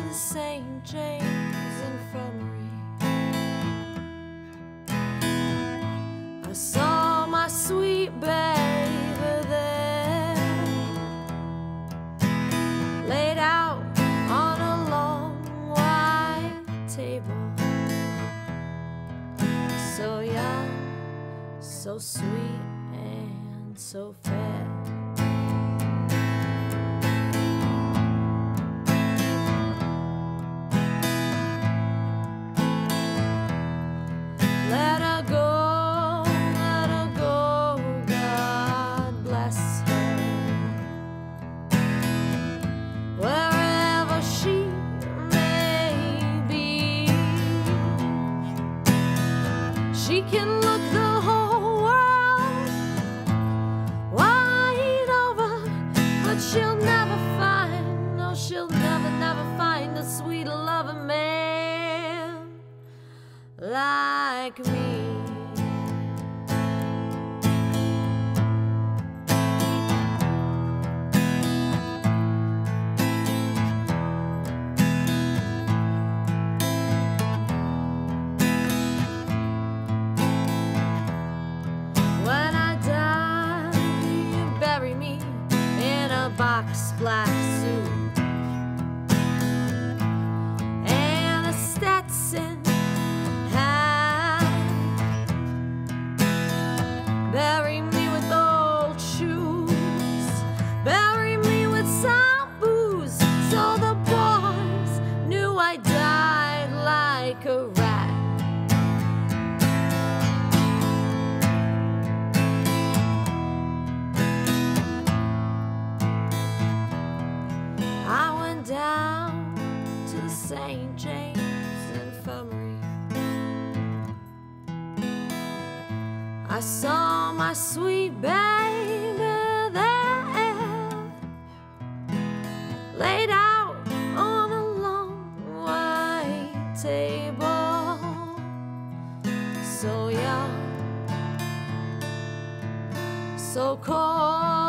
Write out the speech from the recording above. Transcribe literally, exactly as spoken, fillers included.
the Saint James Infirmary. I saw my sweet baby there, laid out on a long white table, so young, so sweet, and so fair. Let her go, let her go, God bless her. Wherever she may be, she can look the whole world wide over, but she'll never find, no, she'll never, never find a sweeter loving man like me. When I die, you bury me in a box black suit and a Stetson hat. Bury me with old shoes, bury me with some booze, so the boys knew I died like a rat. I went down to the Saint James Infirmary. I saw my sweet baby there, laid out on a long white table, so young, so cold,